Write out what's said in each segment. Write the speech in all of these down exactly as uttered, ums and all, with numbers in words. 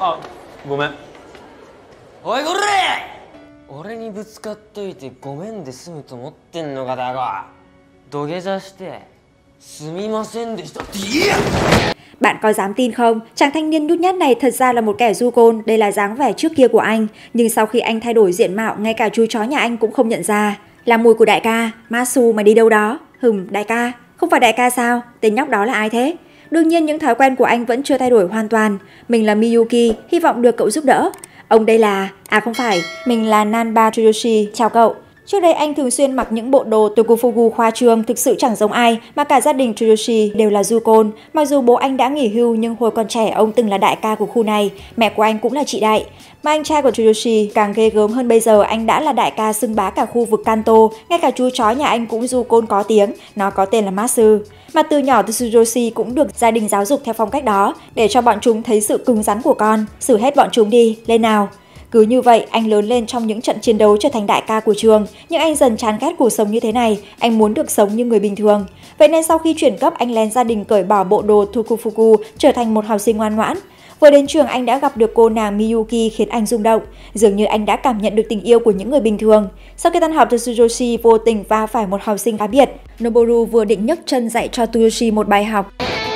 あ、ごめん。 おいこれ、俺にぶつかっといてごめんで済むと思ってんのかだが、土下座してすみませんでしたって言えや。 Bạn có dám tin không? Chàng thanh niên nhút nhát này thật ra là một kẻ du côn, đây là dáng vẻ trước kia của anh. Nhưng sau khi anh thay đổi diện mạo, ngay cả chú chó nhà anh cũng không nhận ra. Là mùi của đại ca, Masu mà đi đâu đó. Hừm, đại ca, không phải đại ca sao? Tên nhóc đó là ai thế? Đương nhiên những thói quen của anh vẫn chưa thay đổi hoàn toàn. Mình là Miyuki, hy vọng được cậu giúp đỡ. Ông đây là... À không phải, mình là Nanba Tsuyoshi, chào cậu. Trước đây anh thường xuyên mặc những bộ đồ Tokufugu khoa trương, thực sự chẳng giống ai, mà cả gia đình Tsuyoshi đều là du côn. Mặc dù bố anh đã nghỉ hưu nhưng hồi còn trẻ ông từng là đại ca của khu này, mẹ của anh cũng là chị đại. Mà anh trai của Tsuyoshi càng ghê gớm hơn, bây giờ anh đã là đại ca xưng bá cả khu vực Kanto, ngay cả chú chó nhà anh cũng du côn có tiếng, nó có tên là Matsu. Mà từ nhỏ Tsuyoshi cũng được gia đình giáo dục theo phong cách đó, để cho bọn chúng thấy sự cứng rắn của con, xử hết bọn chúng đi, lên nào. Cứ như vậy, anh lớn lên trong những trận chiến đấu trở thành đại ca của trường, nhưng anh dần chán ghét cuộc sống như thế này, anh muốn được sống như người bình thường. Vậy nên sau khi chuyển cấp, anh lén gia đình cởi bỏ bộ đồ Tokufugu, trở thành một học sinh ngoan ngoãn. Vừa đến trường, anh đã gặp được cô nàng Miyuki khiến anh rung động, dường như anh đã cảm nhận được tình yêu của những người bình thường. Sau khi tan học, Tsuyoshi vô tình va phải một học sinh cá biệt. Noboru vừa định nhấc chân dạy cho Tsuyoshi một bài học.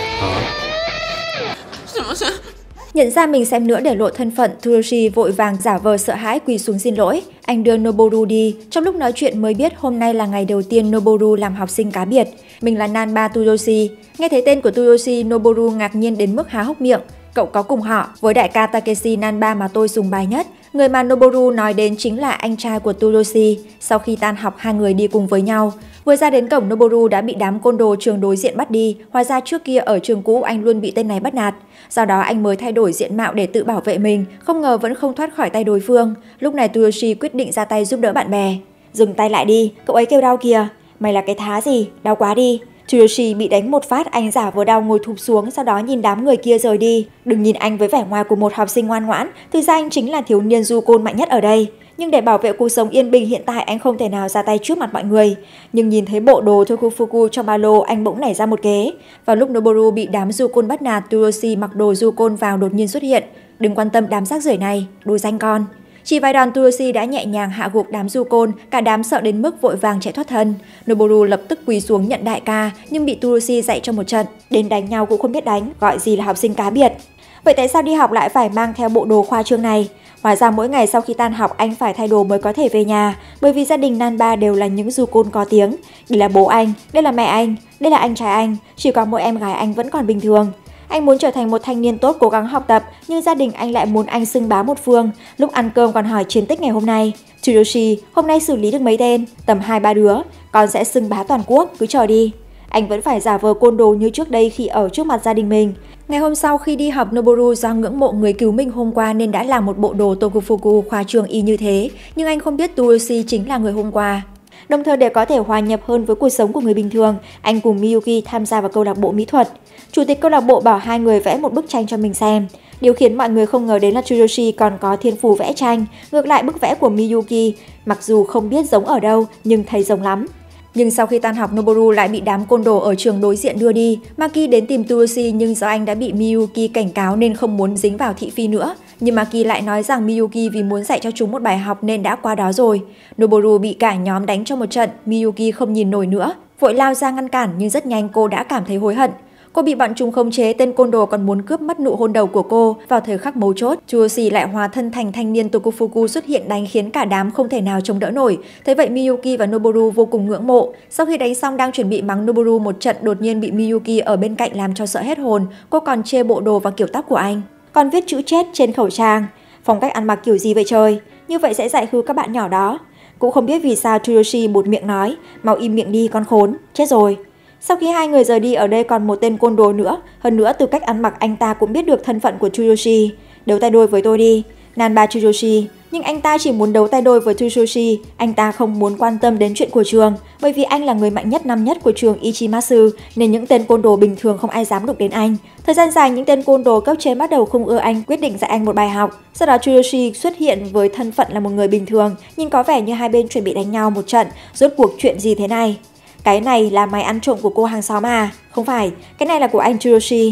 Nhận ra mình xem nữa để lộ thân phận, Tsuyoshi vội vàng giả vờ sợ hãi quỳ xuống xin lỗi. Anh đưa Noboru đi, trong lúc nói chuyện mới biết hôm nay là ngày đầu tiên Noboru làm học sinh cá biệt. Mình là Nanba Tsuyoshi. Nghe thấy tên của Tsuyoshi, Noboru ngạc nhiên đến mức há hốc miệng. Cậu có cùng họ với đại ca Takeshi Nanba mà tôi sùng bái nhất. Người mà Noboru nói đến chính là anh trai của Tsuyoshi. Sau khi tan học, hai người đi cùng với nhau. Vừa ra đến cổng, Noboru đã bị đám côn đồ trường đối diện bắt đi. Hóa ra trước kia ở trường cũ anh luôn bị tên này bắt nạt. Do đó anh mới thay đổi diện mạo để tự bảo vệ mình. Không ngờ vẫn không thoát khỏi tay đối phương. Lúc này Tsuyoshi quyết định ra tay giúp đỡ bạn bè. Dừng tay lại đi, cậu ấy kêu đau kìa. Mày là cái thá gì, đau quá đi. Tsuyoshi bị đánh một phát, anh giả vờ đau ngồi thụp xuống, sau đó nhìn đám người kia rời đi. Đừng nhìn anh với vẻ ngoài của một học sinh ngoan ngoãn, thực ra anh chính là thiếu niên du côn mạnh nhất ở đây. Nhưng để bảo vệ cuộc sống yên bình hiện tại, anh không thể nào ra tay trước mặt mọi người. Nhưng nhìn thấy bộ đồ Tokufugu trong ba lô, anh bỗng nảy ra một kế. Vào lúc Noboru bị đám du côn bắt nạt, Tsuyoshi mặc đồ du côn vào đột nhiên xuất hiện. Đừng quan tâm đám rác rưởi này, đồ danh con. Chỉ vài đòn, Tsuyoshi đã nhẹ nhàng hạ gục đám du côn, cả đám sợ đến mức vội vàng chạy thoát thân. Noboru lập tức quỳ xuống nhận đại ca, nhưng bị Tsuyoshi dạy cho một trận. Đến đánh nhau cũng không biết đánh, gọi gì là học sinh cá biệt. Vậy tại sao đi học lại phải mang theo bộ đồ khoa trương này? Hóa ra mỗi ngày sau khi tan học anh phải thay đồ mới có thể về nhà, bởi vì gia đình Nanba đều là những du côn có tiếng. Đây là bố anh, đây là mẹ anh, đây là anh trai anh, chỉ có mỗi em gái anh vẫn còn bình thường. Anh muốn trở thành một thanh niên tốt cố gắng học tập, nhưng gia đình anh lại muốn anh xưng bá một phương. Lúc ăn cơm còn hỏi chiến tích ngày hôm nay. Tsuyoshi, hôm nay xử lý được mấy tên? Tầm hai ba đứa, con sẽ xưng bá toàn quốc, cứ chờ đi. Anh vẫn phải giả vờ côn đồ như trước đây khi ở trước mặt gia đình mình. Ngày hôm sau khi đi học, Noboru do ngưỡng mộ người cứu mình hôm qua nên đã làm một bộ đồ Tokufugu khoa trương y như thế. Nhưng anh không biết Tsuyoshi chính là người hôm qua. Đồng thời để có thể hòa nhập hơn với cuộc sống của người bình thường, anh cùng Miyuki tham gia vào câu lạc bộ mỹ thuật. Chủ tịch câu lạc bộ bảo hai người vẽ một bức tranh cho mình xem. Điều khiến mọi người không ngờ đến là Tsuyoshi còn có thiên phú vẽ tranh. Ngược lại bức vẽ của Miyuki, mặc dù không biết giống ở đâu nhưng thấy giống lắm. Nhưng sau khi tan học, Noboru lại bị đám côn đồ ở trường đối diện đưa đi. Maki đến tìm Tsuyoshi nhưng do anh đã bị Miyuki cảnh cáo nên không muốn dính vào thị phi nữa. Nhưng Maki lại nói rằng Miyuki vì muốn dạy cho chúng một bài học nên đã qua đó rồi. Noboru bị cả nhóm đánh cho một trận, Miyuki không nhìn nổi nữa, vội lao ra ngăn cản nhưng rất nhanh cô đã cảm thấy hối hận. Cô bị bọn chúng khống chế, tên côn đồ còn muốn cướp mất nụ hôn đầu của cô. Vào thời khắc mấu chốt, Tsuyoshi lại hóa thân thành thanh niên Tokufugu xuất hiện đánh khiến cả đám không thể nào chống đỡ nổi. Thế vậy Miyuki và Noboru vô cùng ngưỡng mộ. Sau khi đánh xong đang chuẩn bị mắng Noboru một trận, đột nhiên bị Miyuki ở bên cạnh làm cho sợ hết hồn. Cô còn chê bộ đồ và kiểu tóc của anh, còn viết chữ chết trên khẩu trang. Phong cách ăn mặc kiểu gì vậy trời? Như vậy sẽ dạy hư các bạn nhỏ đó. Cũng không biết vì sao Tsuyoshi một miệng nói, mau im miệng đi con khốn, chết rồi. Sau khi hai người rời đi, ở đây còn một tên côn đồ nữa. Hơn nữa từ cách ăn mặc anh ta cũng biết được thân phận của Tsuyoshi. Đấu tay đôi với tôi đi, Nanba Tsuyoshi. Nhưng anh ta chỉ muốn đấu tay đôi với Tsuyoshi. Anh ta không muốn quan tâm đến chuyện của trường, bởi vì anh là người mạnh nhất năm nhất của trường Ichimatsu, nên những tên côn đồ bình thường không ai dám đụng đến anh. Thời gian dài những tên côn đồ cấp trên bắt đầu không ưa anh, quyết định dạy anh một bài học. Sau đó Tsuyoshi xuất hiện với thân phận là một người bình thường, nhưng có vẻ như hai bên chuẩn bị đánh nhau một trận. Rốt cuộc chuyện gì thế này? Cái này là mày ăn trộm của cô hàng xóm à? Không phải, cái này là của anh Tsuyoshi.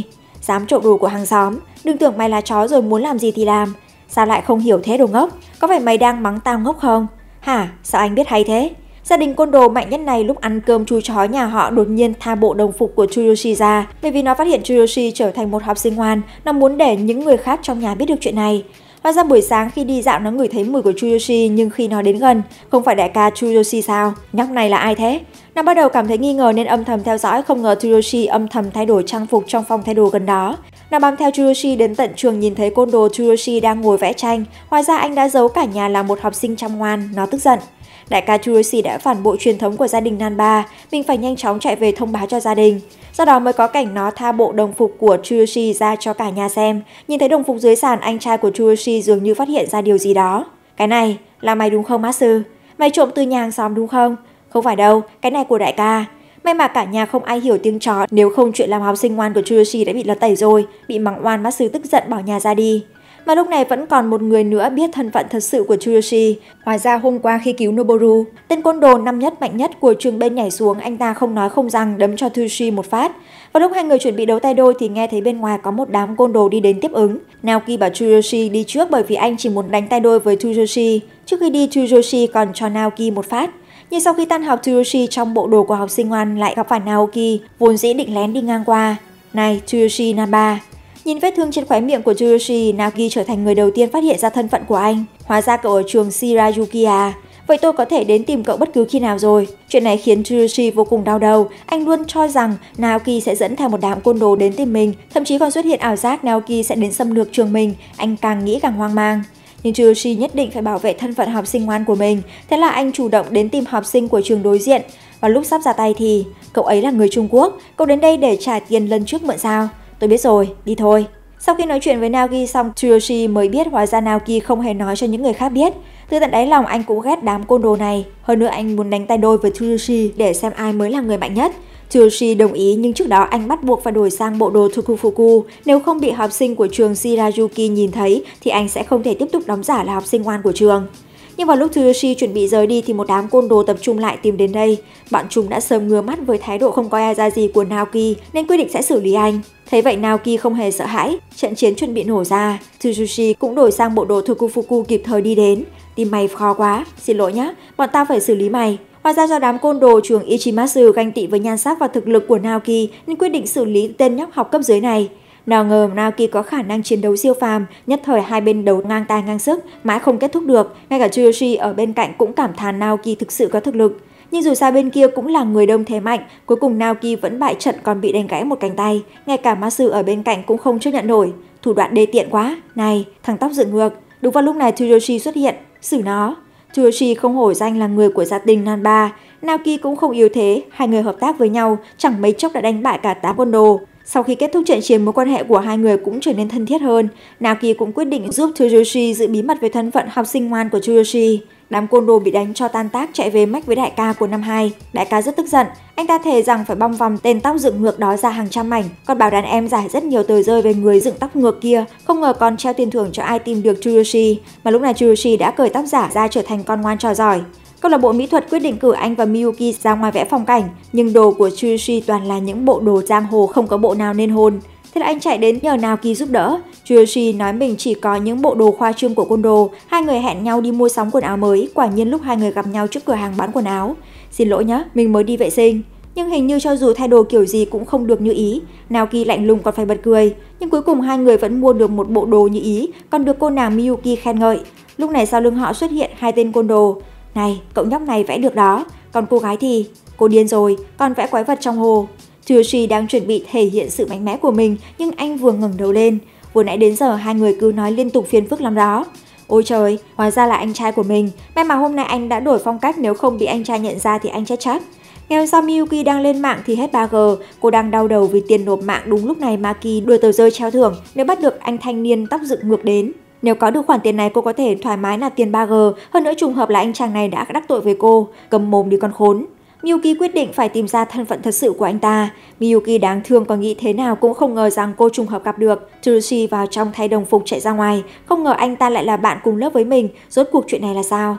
Dám trộm đồ của hàng xóm, đừng tưởng mày là chó rồi muốn làm gì thì làm. Sao lại không hiểu thế đồ ngốc? Có phải mày đang mắng tao ngốc không? Hả? Sao anh biết hay thế? Gia đình côn đồ mạnh nhất này lúc ăn cơm chui chó nhà họ đột nhiên tha bộ đồng phục của Tsuyoshi ra bởi vì nó phát hiện Tsuyoshi trở thành một học sinh ngoan, nó muốn để những người khác trong nhà biết được chuyện này. Hóa ra buổi sáng khi đi dạo nó ngửi thấy mùi của Tsuyoshi nhưng khi nó đến gần, không phải đại ca Tsuyoshi sao? Nhóc này là ai thế? Nó bắt đầu cảm thấy nghi ngờ nên âm thầm theo dõi, không ngờ Tsuyoshi âm thầm thay đổi trang phục trong phòng thay đồ gần đó. Nó bám theo Tsuyoshi đến tận trường nhìn thấy côn đồ Tsuyoshi đang ngồi vẽ tranh, hóa ra anh đã giấu cả nhà là một học sinh chăm ngoan, nó tức giận. Đại ca Tsuyoshi đã phản bội truyền thống của gia đình Nanba, mình phải nhanh chóng chạy về thông báo cho gia đình. Do đó mới có cảnh nó tha bộ đồng phục của Tsuyoshi ra cho cả nhà xem. Nhìn thấy đồng phục dưới sàn, anh trai của Tsuyoshi dường như phát hiện ra điều gì đó. Cái này là mày đúng không Matsu? Mày trộm từ nhà hàng xóm đúng không? Không phải đâu, cái này của đại ca. May mà cả nhà không ai hiểu tiếng chó, nếu không chuyện làm học sinh ngoan của Tsuyoshi đã bị lật tẩy rồi. Bị mắng oan, Matsu tức giận bỏ nhà ra đi. Mà lúc này vẫn còn một người nữa biết thân phận thật sự của Tsuyoshi. Hóa ra hôm qua khi cứu Noboru, tên côn đồ năm nhất mạnh nhất của trường bên nhảy xuống, anh ta không nói không rằng đấm cho Tsuyoshi một phát. Và lúc hai người chuẩn bị đấu tay đôi thì nghe thấy bên ngoài có một đám côn đồ đi đến tiếp ứng. Naoki bảo Tsuyoshi đi trước bởi vì anh chỉ muốn đánh tay đôi với Tsuyoshi. Trước khi đi, Tsuyoshi còn cho Naoki một phát. Nhưng sau khi tan học, Tsuyoshi trong bộ đồ của học sinh ngoan lại gặp phải Naoki, vốn dĩ định lén đi ngang qua. Này Tsuyoshi Nanba. Nhìn vết thương trên khóe miệng của Tsuyoshi, Naoki trở thành người đầu tiên phát hiện ra thân phận của anh. Hóa ra cậu ở trường Shirayuki à? Vậy tôi có thể đến tìm cậu bất cứ khi nào rồi. Chuyện này khiến Tsuyoshi vô cùng đau đầu. Anh luôn cho rằng Naoki sẽ dẫn theo một đám côn đồ đến tìm mình, thậm chí còn xuất hiện ảo giác Naoki sẽ đến xâm lược trường mình. Anh càng nghĩ càng hoang mang. Nhưng Tsuyoshi nhất định phải bảo vệ thân phận học sinh ngoan của mình. Thế là anh chủ động đến tìm học sinh của trường đối diện. Và lúc sắp ra tay thì cậu ấy là người Trung Quốc. Cậu đến đây để trả tiền lần trước mượn sao? Tôi biết rồi, đi thôi. Sau khi nói chuyện với Naoki xong, Tsuyoshi mới biết hóa ra Naoki không hề nói cho những người khác biết. Từ tận đáy lòng anh cũng ghét đám côn đồ này. Hơn nữa anh muốn đánh tay đôi với Tsuyoshi để xem ai mới là người mạnh nhất. Tsuyoshi đồng ý nhưng trước đó anh bắt buộc phải đổi sang bộ đồ Tokufuku. Nếu không bị học sinh của trường Shirayuki nhìn thấy thì anh sẽ không thể tiếp tục đóng giả là học sinh ngoan của trường. Nhưng vào lúc Tsuyoshi chuẩn bị rời đi thì một đám côn đồ tập trung lại tìm đến đây. Bọn chúng đã sớm ngứa mắt với thái độ không coi ai ra gì của Naoki nên quyết định sẽ xử lý anh. Thấy vậy Naoki không hề sợ hãi, trận chiến chuẩn bị nổ ra. Tsuyoshi cũng đổi sang bộ đồ Tokufuku kịp thời đi đến. Tim mày khó quá, xin lỗi nhá, bọn tao phải xử lý mày. Hóa ra do đám côn đồ trường Ichimatsu ganh tị với nhan sắc và thực lực của Naoki nên quyết định xử lý tên nhóc học cấp dưới này. Nào ngờ Naoki có khả năng chiến đấu siêu phàm, nhất thời hai bên đấu ngang tay ngang sức, mãi không kết thúc được. Ngay cả Tsuyoshi ở bên cạnh cũng cảm thán Naoki thực sự có thực lực. Nhưng dù sao bên kia cũng là người đông thế mạnh, cuối cùng Naoki vẫn bại trận còn bị đánh gãy một cánh tay. Ngay cả Matsu ở bên cạnh cũng không chấp nhận nổi. Thủ đoạn đê tiện quá. Này, thằng tóc dựng ngược. Đúng vào lúc này Tsuyoshi xuất hiện, xử nó. Tsuyoshi không hổ danh là người của gia đình Nanba. Naoki cũng không yếu thế, hai người hợp tác với nhau, chẳng mấy chốc đã đánh bại cả tám côn đồ. Sau khi kết thúc trận chiến, mối quan hệ của hai người cũng trở nên thân thiết hơn. Naoki cũng quyết định giúp Tsuyoshi giữ bí mật về thân phận học sinh ngoan của Tsuyoshi. Đám côn đồ bị đánh cho tan tác chạy về mách với đại ca của năm hai. Đại ca rất tức giận, anh ta thề rằng phải bong vòng tên tóc dựng ngược đó ra hàng trăm mảnh, còn bảo đàn em giải rất nhiều tờ rơi về người dựng tóc ngược kia, không ngờ còn treo tiền thưởng cho ai tìm được Tsuyoshi. Mà lúc này Tsuyoshi đã cởi tóc giả ra trở thành con ngoan trò giỏi. Câu lạc bộ mỹ thuật quyết định cử anh và Miyuki ra ngoài vẽ phong cảnh, nhưng đồ của Tsuyoshi toàn là những bộ đồ giang hồ, không có bộ nào nên hồn. Thế là anh chạy đến nhờ Naoki giúp đỡ. Tsuyoshi nói mình chỉ có những bộ đồ khoa trương của côn đồ. Hai người hẹn nhau đi mua sắm quần áo mới. Quả nhiên lúc hai người gặp nhau trước cửa hàng bán quần áo. Xin lỗi nhé, mình mới đi vệ sinh. Nhưng hình như cho dù thay đồ kiểu gì cũng không được như ý. Naoki lạnh lùng còn phải bật cười. Nhưng cuối cùng hai người vẫn mua được một bộ đồ như ý, còn được cô nàng Miyuki khen ngợi. Lúc này sau lưng họ xuất hiện hai tên côn đồ. Này, cậu nhóc này vẽ được đó. Còn cô gái thì... Cô điên rồi, còn vẽ quái vật trong hồ. Tsuyoshi đang chuẩn bị thể hiện sự mạnh mẽ của mình, nhưng anh vừa ngẩng đầu lên. Vừa nãy đến giờ hai người cứ nói liên tục phiền phức lắm đó. Ôi trời, hóa ra là anh trai của mình. May mà hôm nay anh đã đổi phong cách, nếu không bị anh trai nhận ra thì anh chết chắc. Ngày hôm sau Miyuki đang lên mạng thì hết ba G. Cô đang đau đầu vì tiền nộp mạng. Đúng lúc này Maki đưa tờ rơi treo thưởng nếu bắt được anh thanh niên tóc dựng ngược đến. Nếu có được khoản tiền này cô có thể thoải mái nạp tiền ba G. Hơn nữa trùng hợp là anh chàng này đã đắc tội với cô. Cầm mồm đi con khốn. Miyuki quyết định phải tìm ra thân phận thật sự của anh ta. Miyuki đáng thương còn nghĩ thế nào cũng không ngờ rằng cô trùng hợp gặp được. Tsuyoshi vào trong thay đồng phục chạy ra ngoài. Không ngờ anh ta lại là bạn cùng lớp với mình. Rốt cuộc chuyện này là sao?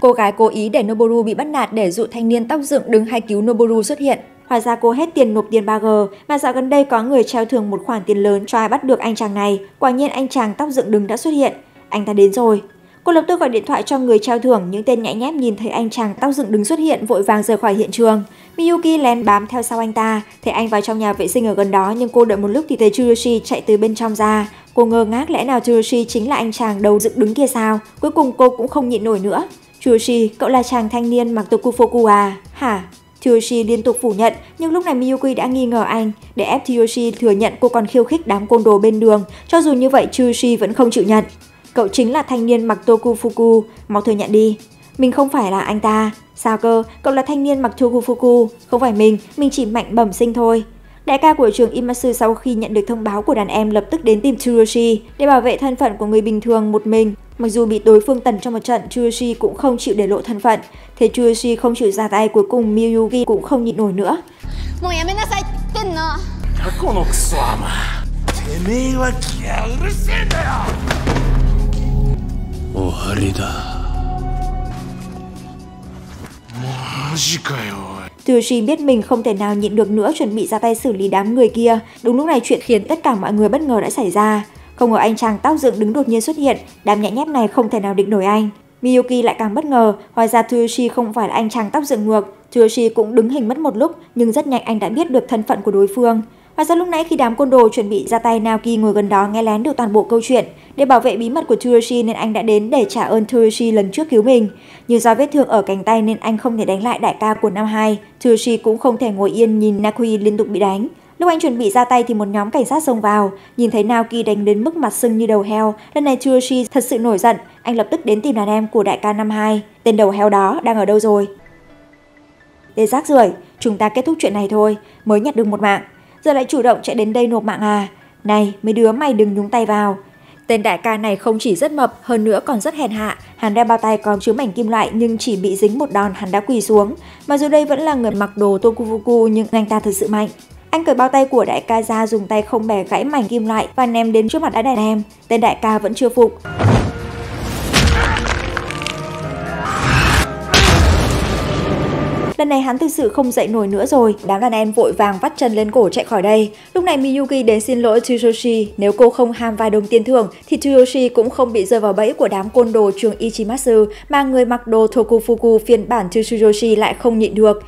cô gái cố ý để Noboru bị bắt nạt để dụ thanh niên tóc dựng đứng hay cứu Noboru xuất hiện. Hóa ra cô hết tiền nộp tiền ba G, mà dạo gần đây có người treo thưởng một khoản tiền lớn cho ai bắt được anh chàng này. Quả nhiên anh chàng tóc dựng đứng đã xuất hiện. Anh ta đến rồi. Cô lập tức gọi điện thoại cho người treo thưởng, những tên nhãi nhép nhìn thấy anh chàng tóc dựng đứng xuất hiện vội vàng rời khỏi hiện trường. Miyuki lén bám theo sau anh ta, thấy anh vào trong nhà vệ sinh ở gần đó, nhưng cô đợi một lúc thì thấy Tsuyoshi chạy từ bên trong ra. Cô ngơ ngác lẽ nào Tsuyoshi chính là anh chàng đầu dựng đứng kia sao? Cuối cùng cô cũng không nhịn nổi nữa. Tsuyoshi, cậu là chàng thanh niên mặc Tokufoku à? Hả? Tsuyoshi liên tục phủ nhận, nhưng lúc này Miyuki đã nghi ngờ anh. Để ép Tsuyoshi thừa nhận cô còn khiêu khích đám côn đồ bên đường, cho dù như vậy Tsuyoshi vẫn không chịu nhận. Cậu chính là thanh niên mặc Tokufoku, mau thừa nhận đi. Mình không phải là anh ta. Sao cơ, cậu là thanh niên mặc Tokufoku. Không phải mình, mình chỉ mạnh bẩm sinh thôi. Đại ca của trường Imasu sau khi nhận được thông báo của đàn em lập tức đến tìm Tsuyoshi để bảo vệ thân phận của người bình thường một mình. Mặc dù bị đối phương tần trong một trận, Tsuyoshi cũng không chịu để lộ thân phận. Thế Tsuyoshi không chịu ra tay, cuối cùng Miyuki cũng không nhịn nổi nữa. Tsuyoshi biết mình không thể nào nhịn được nữa, chuẩn bị ra tay xử lý đám người kia. Đúng lúc này chuyện khiến tất cả mọi người bất ngờ đã xảy ra. Không ngờ anh chàng tóc dựng đứng đột nhiên xuất hiện, đám nhãi nhép này không thể nào địch nổi anh. Miyuki lại càng bất ngờ, hóa ra Tsuyoshi không phải là anh chàng tóc dựng ngược. Tsuyoshi cũng đứng hình mất một lúc, nhưng rất nhanh anh đã biết được thân phận của đối phương. Hóa ra lúc nãy khi đám côn đồ chuẩn bị ra tay, Naoki ngồi gần đó nghe lén được toàn bộ câu chuyện. Để bảo vệ bí mật của Tsuyoshi nên anh đã đến để trả ơn Tsuyoshi lần trước cứu mình. Nhưng do vết thương ở cánh tay nên anh không thể đánh lại đại ca của năm hai. Tsuyoshi cũng không thể ngồi yên nhìn Naoki liên tục bị đánh. Lúc anh chuẩn bị ra tay thì một nhóm cảnh sát xông vào, nhìn thấy Naoki đánh đến mức mặt sưng như đầu heo. Lần này Tsuyoshi thật sự nổi giận, anh lập tức đến tìm đàn em của đại ca năm hai. Tên đầu heo đó đang ở đâu rồi? Để rác rưởi, chúng ta kết thúc chuyện này thôi, mới nhặt được một mạng, giờ lại chủ động chạy đến đây nộp mạng à? Này, mấy đứa mày đừng nhúng tay vào. Tên đại ca này không chỉ rất mập, hơn nữa còn rất hèn hạ. Hắn đeo bao tay có chứa mảnh kim loại nhưng chỉ bị dính một đòn hắn đã quỳ xuống. Mà dù đây vẫn là người mặc đồ Tokufoku nhưng anh ta thật sự mạnh. Anh cởi bao tay của đại ca ra, dùng tay không bẻ gãy mảnh kim loại và ném đến trước mặt đám đàn em. Tên đại ca vẫn chưa phục. Lần này hắn thực sự không dậy nổi nữa rồi, đám đàn em vội vàng vắt chân lên cổ chạy khỏi đây. Lúc này Miyuki đến xin lỗi Tsuyoshi, nếu cô không ham vài đồng tiền thưởng thì Tsuyoshi cũng không bị rơi vào bẫy của đám côn đồ trường Ichimatsu, mà người mặc đồ Tokufoku phiên bản Tsuyoshi lại không nhịn được.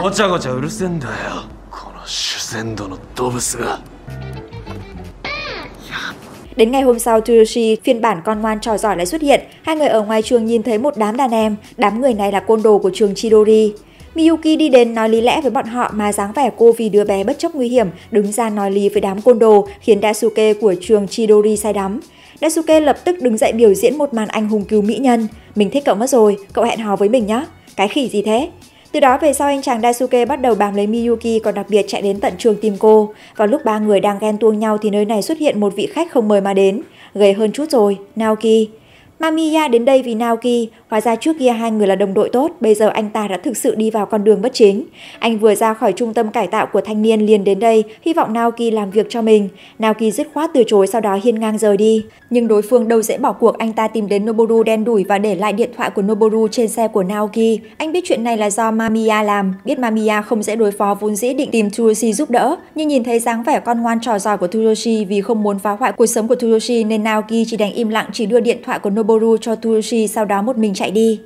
Đến ngày hôm sau, Tsuyoshi phiên bản con ngoan trò giỏi lại xuất hiện. Hai người ở ngoài trường nhìn thấy một đám đàn em, đám người này là côn đồ của trường Chidori. Miyuki đi đến nói lý lẽ với bọn họ mà dáng vẻ cô vì đứa bé bất chấp nguy hiểm đứng ra nói lý với đám côn đồ khiến Daisuke của trường Chidori say đắm. Daisuke lập tức đứng dậy biểu diễn một màn anh hùng cứu mỹ nhân. Mình thích cậu mất rồi, cậu hẹn hò với mình nhé. Cái khỉ gì thế? Từ đó về sau anh chàng Daisuke bắt đầu bám lấy Miyuki, còn đặc biệt chạy đến tận trường tìm cô. Vào lúc ba người đang ghen tuông nhau thì nơi này xuất hiện một vị khách không mời mà đến. Gầy hơn chút rồi, Naoki. Mamiya đến đây vì Naoki, hóa ra trước kia hai người là đồng đội tốt, bây giờ anh ta đã thực sự đi vào con đường bất chính. Anh vừa ra khỏi trung tâm cải tạo của thanh niên liền đến đây, hy vọng Naoki làm việc cho mình. Naoki dứt khoát từ chối, sau đó hiên ngang rời đi. Nhưng đối phương đâu dễ bỏ cuộc, anh ta tìm đến Noboru đen đủi và để lại điện thoại của Noboru trên xe của Naoki. Anh biết chuyện này là do Mamiya làm, biết Mamiya không dễ đối phó vốn dĩ định tìm Tsuyoshi giúp đỡ, nhưng nhìn thấy dáng vẻ con ngoan trò giỏi của Tsuyoshi vì không muốn phá hoại cuộc sống của Tsuyoshi nên Naoki chỉ đành im lặng, chỉ đưa điện thoại của Noboru cho Tsuyoshi, sau đó một mình chạy đi.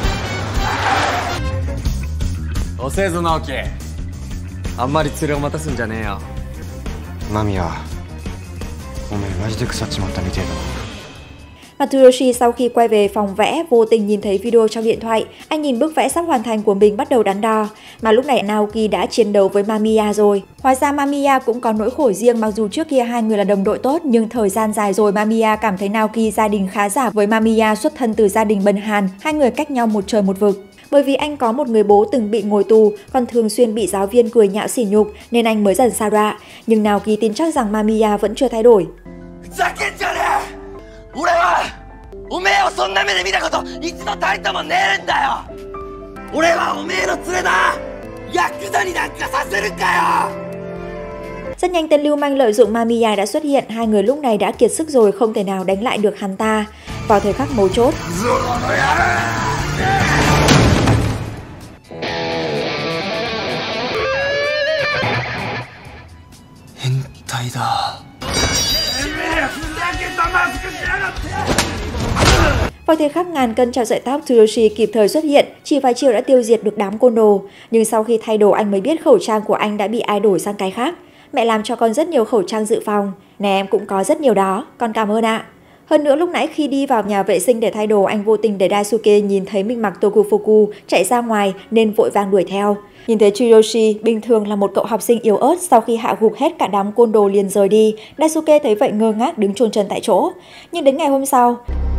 遅えぞ直樹あんまり連れを待たすんじゃねえよ間宮おめえマジで腐っちまったみてえだな Và Tsuyoshi sau khi quay về phòng vẽ vô tình nhìn thấy video trong điện thoại. Anh nhìn bức vẽ sắp hoàn thành của mình bắt đầu đắn đo. Mà lúc này Naoki đã chiến đấu với Mamiya rồi. Hóa ra Mamiya cũng có nỗi khổ riêng, mặc dù trước kia hai người là đồng đội tốt nhưng thời gian dài rồi Mamiya cảm thấy Naoki gia đình khá giả, với Mamiya xuất thân từ gia đình bần hàn, hai người cách nhau một trời một vực. Bởi vì anh có một người bố từng bị ngồi tù, còn thường xuyên bị giáo viên cười nhạo sỉ nhục nên anh mới dần sa đọa. Nhưng Naoki tin chắc rằng Mamiya vẫn chưa thay đổi. 俺はおめえをそんな目で見たこと一度たりともねえんだよ俺はおめえの連れだヤクザになんかさせるかよ Rất nhanh tên lưu manh lợi dụng Mamiya đã xuất hiện, hai người lúc này đã kiệt sức rồi, không thể nào đánh lại được hắn ta. Vào thời khắc mấu chốt, 態だ。てめえふざけたマスクしやがって。 Vào thời khắc ngàn cân treo sợi tóc, Tsuyoshi kịp thời xuất hiện, chỉ vài chiều đã tiêu diệt được đám côn đồ. Nhưng sau khi thay đồ anh mới biết khẩu trang của anh đã bị ai đổi sang cái khác. Mẹ làm cho con rất nhiều khẩu trang dự phòng. Nè em cũng có rất nhiều đó, con cảm ơn ạ. Hơn nữa lúc nãy khi đi vào nhà vệ sinh để thay đồ, anh vô tình để Daisuke nhìn thấy mình mặc Tokufuku chạy ra ngoài nên vội vàng đuổi theo. Nhìn thấy Tsuyoshi bình thường là một cậu học sinh yếu ớt, sau khi hạ gục hết cả đám côn đồ liền rời đi, Daisuke thấy vậy ngơ ngác đứng chôn chân tại chỗ. Nhưng đến ngày hôm sau,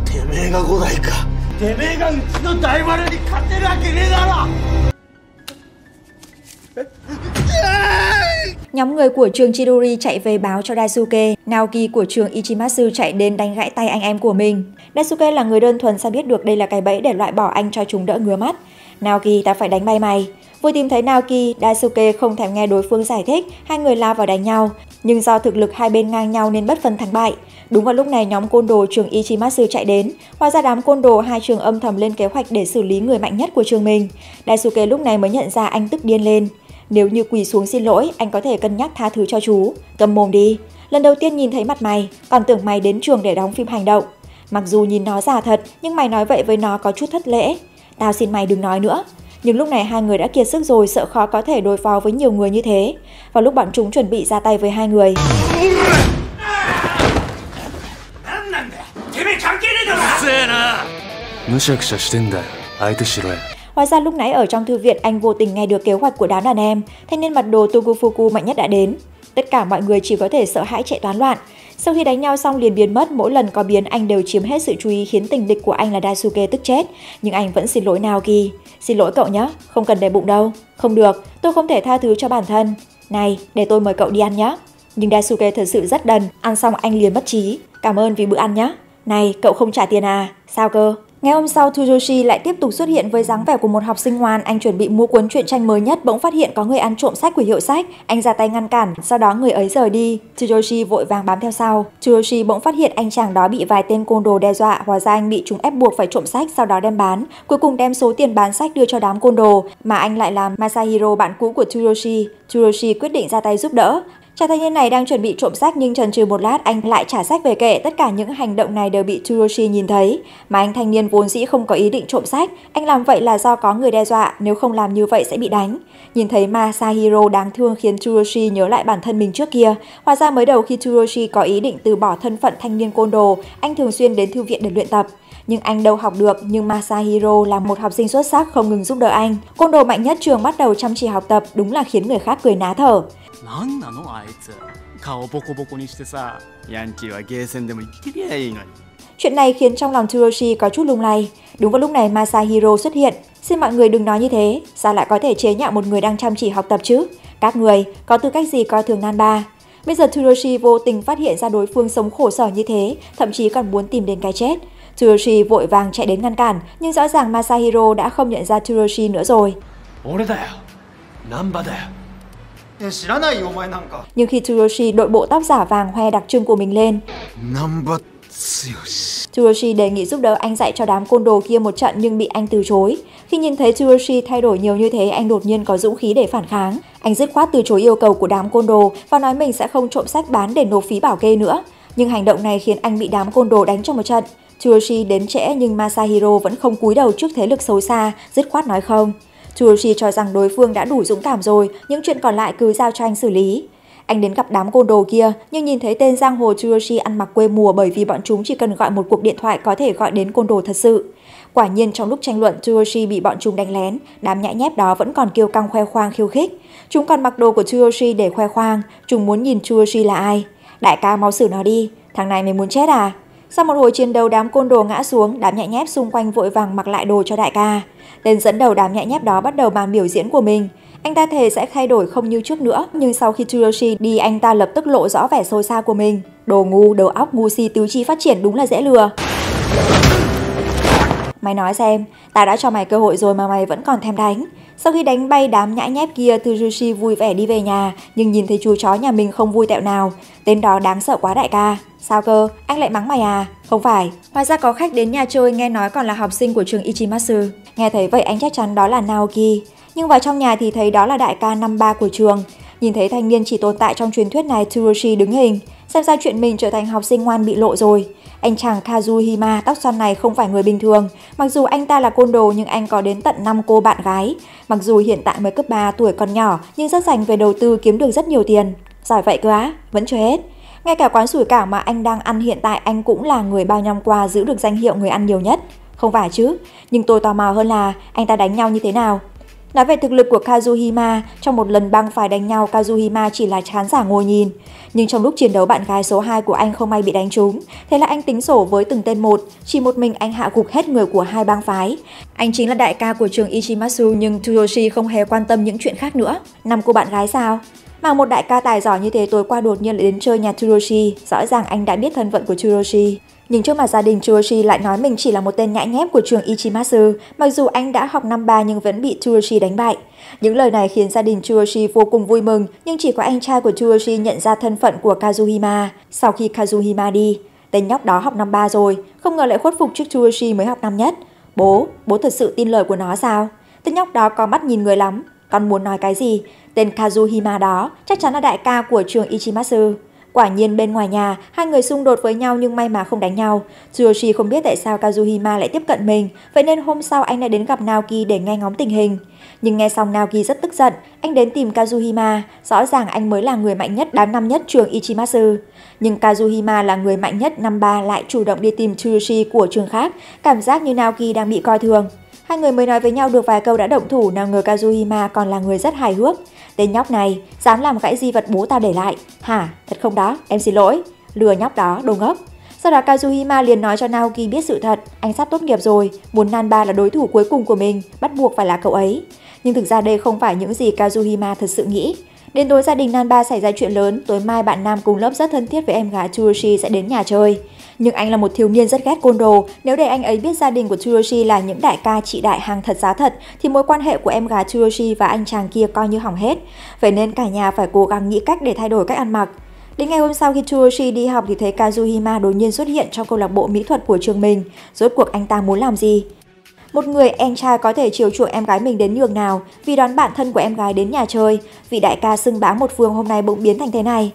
nhóm người của trường Chidori chạy về báo cho Daisuke. Naoki của trường Ichimatsu chạy đến đánh gãy tay anh em của mình. Daisuke là người đơn thuần, sao biết được đây là cái bẫy để loại bỏ anh cho chúng đỡ ngứa mắt. Naoki, ta phải đánh bay mày. Vừa tìm thấy Naoki, Daisuke không thèm nghe đối phương giải thích, hai người lao vào đánh nhau. Nhưng do thực lực hai bên ngang nhau nên bất phân thắng bại. Đúng vào lúc này nhóm côn đồ trường Ichimatsu chạy đến. Hóa ra đám côn đồ hai trường âm thầm lên kế hoạch để xử lý người mạnh nhất của trường mình. Daisuke lúc này mới nhận ra anh tức điên lên. Nếu như quỳ xuống xin lỗi, anh có thể cân nhắc tha thứ cho chú. Câm mồm đi. Lần đầu tiên nhìn thấy mặt mày, còn tưởng mày đến trường để đóng phim hành động. Mặc dù nhìn nó giả thật, nhưng mày nói vậy với nó có chút thất lễ. Tao xin mày đừng nói nữa. Nhưng lúc này hai người đã kiệt sức rồi, sợ khó có thể đối phó với nhiều người như thế. Vào lúc bọn chúng chuẩn bị ra tay với hai người, hóa ra lúc nãy ở trong thư viện anh vô tình nghe được kế hoạch của đám đàn em. Thanh niên mặc đồ Tokufuku mạnh nhất đã đến. Tất cả mọi người chỉ có thể sợ hãi chạy toán loạn. Sau khi đánh nhau xong liền biến mất, mỗi lần có biến anh đều chiếm hết sự chú ý khiến tình địch của anh là Daisuke tức chết. Nhưng anh vẫn xin lỗi Naoki. Xin lỗi cậu nhé, không cần để bụng đâu. Không được, tôi không thể tha thứ cho bản thân. Này, để tôi mời cậu đi ăn nhé. Nhưng Daisuke thật sự rất đần, ăn xong anh liền mất trí. Cảm ơn vì bữa ăn nhé. Này, cậu không trả tiền à? Sao cơ? Ngày hôm sau, Tsuyoshi lại tiếp tục xuất hiện với dáng vẻ của một học sinh ngoan. Anh chuẩn bị mua cuốn truyện tranh mới nhất, bỗng phát hiện có người ăn trộm sách của hiệu sách. Anh ra tay ngăn cản, sau đó người ấy rời đi. Tsuyoshi vội vàng bám theo sau. Tsuyoshi bỗng phát hiện anh chàng đó bị vài tên côn đồ đe dọa, hóa ra anh bị chúng ép buộc phải trộm sách, sau đó đem bán. Cuối cùng đem số tiền bán sách đưa cho đám côn đồ, mà anh lại là Masahiro, bạn cũ của Tsuyoshi. Tsuyoshi quyết định ra tay giúp đỡ. Chàng thanh niên này đang chuẩn bị trộm sách nhưng chần chừ một lát anh lại trả sách về kệ. Tất cả những hành động này đều bị Tsuyoshi nhìn thấy. Mà anh thanh niên vốn dĩ không có ý định trộm sách. Anh làm vậy là do có người đe dọa, nếu không làm như vậy sẽ bị đánh. Nhìn thấy Masahiro đáng thương khiến Tsuyoshi nhớ lại bản thân mình trước kia. Hóa ra mới đầu khi Tsuyoshi có ý định từ bỏ thân phận thanh niên côn đồ, anh thường xuyên đến thư viện để luyện tập. Nhưng anh đâu học được, nhưng Masahiro là một học sinh xuất sắc không ngừng giúp đỡ anh. Côn đồ mạnh nhất trường bắt đầu chăm chỉ học tập, đúng là khiến người khác cười ná thở. Chuyện này khiến trong lòng Tsuyoshi có chút lung lay. Đúng vào lúc này Masahiro xuất hiện. Xin mọi người đừng nói như thế, sao lại có thể chế nhạo một người đang chăm chỉ học tập chứ? Các người có tư cách gì coi thường Nanba? Bây giờ Tsuyoshi vô tình phát hiện ra đối phương sống khổ sở như thế, thậm chí còn muốn tìm đến cái chết. Tsuyoshi vội vàng chạy đến ngăn cản, nhưng rõ ràng Masahiro đã không nhận ra Tsuyoshi nữa rồi. Nhưng khi Tsuyoshi đội bộ tóc giả vàng hoe đặc trưng của mình lên, Tsuyoshi đề nghị giúp đỡ anh dạy cho đám côn đồ kia một trận nhưng bị anh từ chối. Khi nhìn thấy Tsuyoshi thay đổi nhiều như thế, anh đột nhiên có dũng khí để phản kháng. Anh dứt khoát từ chối yêu cầu của đám côn đồ và nói mình sẽ không trộm sách bán để nộp phí bảo kê nữa. Nhưng hành động này khiến anh bị đám côn đồ đánh trong một trận. Tsuyoshi đến trễ nhưng Masahiro vẫn không cúi đầu trước thế lực xấu xa, dứt khoát nói không. Tsuyoshi cho rằng đối phương đã đủ dũng cảm rồi, những chuyện còn lại cứ giao cho anh xử lý. Anh đến gặp đám côn đồ kia, nhưng nhìn thấy tên giang hồ Tsuyoshi ăn mặc quê mùa, bởi vì bọn chúng chỉ cần gọi một cuộc điện thoại có thể gọi đến côn đồ thật sự. Quả nhiên trong lúc tranh luận, Tsuyoshi bị bọn chúng đánh lén, đám nhãi nhép đó vẫn còn kiêu căng khoe khoang khiêu khích. Chúng còn mặc đồ của Tsuyoshi để khoe khoang, chúng muốn nhìn Tsuyoshi là ai. Đại ca mau xử nó đi, thằng này mày muốn chết à? Sau một hồi chiến đấu, đám côn đồ ngã xuống, đám nhãi nhép xung quanh vội vàng mặc lại đồ cho đại ca. Tên dẫn đầu đám nhãi nhép đó bắt đầu màn biểu diễn của mình. Anh ta thề sẽ thay đổi không như trước nữa, nhưng sau khi Tsuyoshi đi, anh ta lập tức lộ rõ vẻ xôi xa của mình. Đồ ngu, đầu óc ngu si, tứ chi phát triển đúng là dễ lừa. Mày nói xem, tao đã cho mày cơ hội rồi mà mày vẫn còn thèm đánh. Sau khi đánh bay đám nhãi nhép kia, Tsuyoshi vui vẻ đi về nhà, nhưng nhìn thấy chú chó nhà mình không vui tẹo nào. Tên đó đáng sợ quá đại ca. Sao cơ, anh lại mắng mày à? Không phải, hóa ra có khách đến nhà chơi, nghe nói còn là học sinh của trường Ichimatsu. Nghe thấy vậy anh chắc chắn đó là Naoki. Nhưng vào trong nhà thì thấy đó là đại ca năm ba của trường. Nhìn thấy thanh niên chỉ tồn tại trong truyền thuyết này, Tsurushi đứng hình, xem ra chuyện mình trở thành học sinh ngoan bị lộ rồi. Anh chàng Kazuhima tóc xoăn này không phải người bình thường, mặc dù anh ta là côn đồ nhưng anh có đến tận năm cô bạn gái. Mặc dù hiện tại mới cấp ba, tuổi còn nhỏ nhưng rất rành về đầu tư, kiếm được rất nhiều tiền. Giỏi vậy cơ á, vẫn chưa hết. Ngay cả quán sủi cảo mà anh đang ăn hiện tại anh cũng là người bao năm qua giữ được danh hiệu người ăn nhiều nhất. Không phải chứ, nhưng tôi tò mò hơn là anh ta đánh nhau như thế nào. Nói về thực lực của Kazuhima, trong một lần băng phải đánh nhau, Kazuhima chỉ là khán giả ngồi nhìn. Nhưng trong lúc chiến đấu, bạn gái số hai của anh không may bị đánh trúng. Thế là anh tính sổ với từng tên một, chỉ một mình anh hạ gục hết người của hai bang phái. Anh chính là đại ca của trường Ichimatsu, nhưng Tsurushi không hề quan tâm những chuyện khác nữa. Năm cô bạn gái sao? Mà một đại ca tài giỏi như thế tối qua đột nhiên lại đến chơi nhà Tsurushi, rõ ràng anh đã biết thân phận của Tsurushi. Nhưng trước mặt gia đình, Tsurushi lại nói mình chỉ là một tên nhãi nhép của trường Ichimatsu, mặc dù anh đã học năm ba nhưng vẫn bị Tsurushi đánh bại. Những lời này khiến gia đình Tsurushi vô cùng vui mừng, nhưng chỉ có anh trai của Tsurushi nhận ra thân phận của Kazuhima. Sau khi Kazuhima đi, tên nhóc đó học năm ba rồi, không ngờ lại khuất phục trước Tsurushi mới học năm nhất. Bố, bố thật sự tin lời của nó sao? Tên nhóc đó có mắt nhìn người lắm. Con muốn nói cái gì? Tên Kazuhima đó chắc chắn là đại ca của trường Ichimatsu. Quả nhiên bên ngoài nhà, hai người xung đột với nhau nhưng may mà không đánh nhau. Tsurushi không biết tại sao Kazuhima lại tiếp cận mình, vậy nên hôm sau anh đã đến gặp Naoki để nghe ngóng tình hình. Nhưng nghe xong Naoki rất tức giận, anh đến tìm Kazuhima, rõ ràng anh mới là người mạnh nhất đám năm nhất trường Ichimatsu. Nhưng Kazuhima là người mạnh nhất năm ba lại chủ động đi tìm Tsurushi của trường khác, cảm giác như Naoki đang bị coi thường. Hai người mới nói với nhau được vài câu đã động thủ, nào ngờ Kazuhima còn là người rất hài hước. Tên nhóc này, dám làm gãy di vật bố ta để lại. Hả, thật không đó, em xin lỗi. Lừa nhóc đó, đồ ngốc. Sau đó Kazuhima liền nói cho Naoki biết sự thật, anh sắp tốt nghiệp rồi, muốn Nanba là đối thủ cuối cùng của mình, bắt buộc phải là cậu ấy. Nhưng thực ra đây không phải những gì Kazuhima thật sự nghĩ. Đến tối gia đình Nanba xảy ra chuyện lớn, tối mai bạn nam cùng lớp rất thân thiết với em gái Tsurushi sẽ đến nhà chơi. Nhưng anh là một thiếu niên rất ghét côn đồ, nếu để anh ấy biết gia đình của Tsurushi là những đại ca chị đại hàng thật giá thật thì mối quan hệ của em gái Tsurushi và anh chàng kia coi như hỏng hết. Vậy nên cả nhà phải cố gắng nghĩ cách để thay đổi cách ăn mặc. Đến ngày hôm sau khi Tsurushi đi học thì thấy Kazuhima đột nhiên xuất hiện trong câu lạc bộ mỹ thuật của trường mình. Rốt cuộc anh ta muốn làm gì? Một người anh trai có thể chiều chuộng em gái mình đến nhường nào vì đón bạn thân của em gái đến nhà chơi. Vị đại ca xưng bá một phương hôm nay bỗng biến thành thế này.